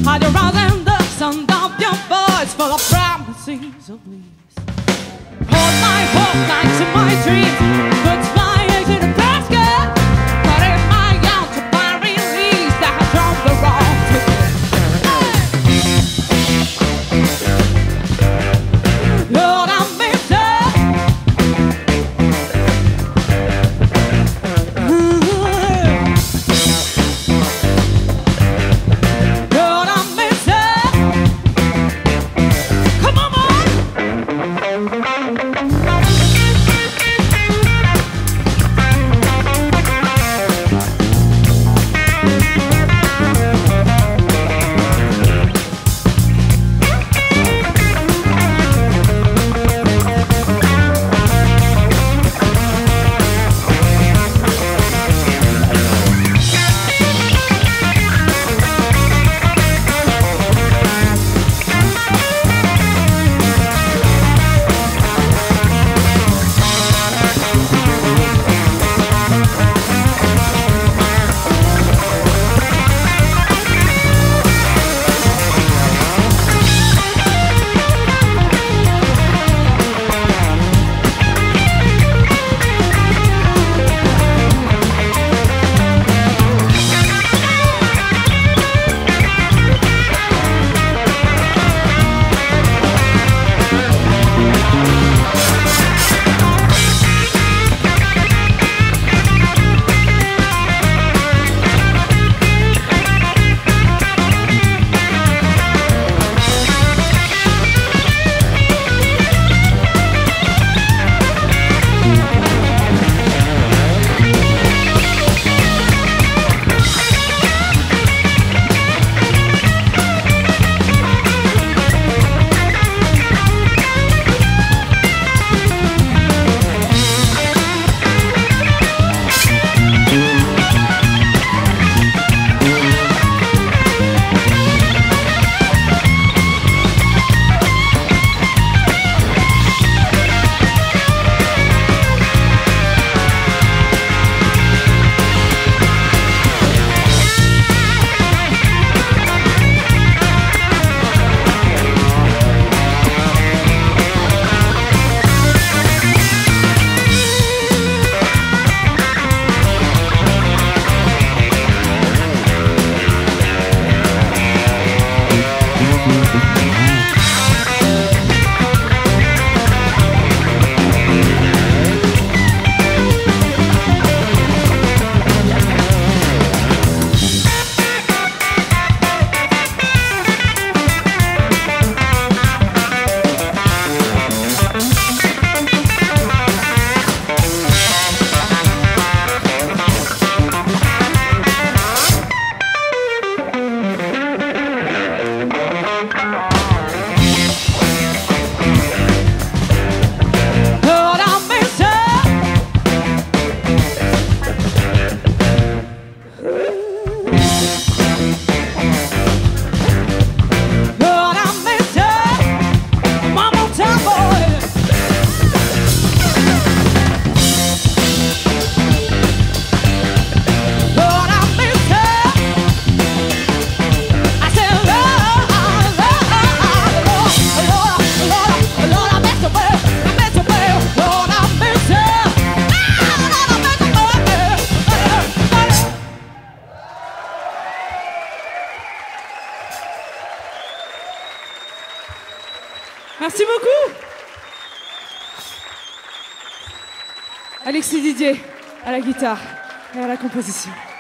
Hide your eyes and the sound of your voice full of promises of bliss. Hold my hope nights in my dreams, puts my eggs in a basket. But in my arms to my release that has drawn the wrong to me. Lord, I miss it. Lord, I miss it. Come on, boy. Merci beaucoup. Alexis Didier à la guitare et à la composition.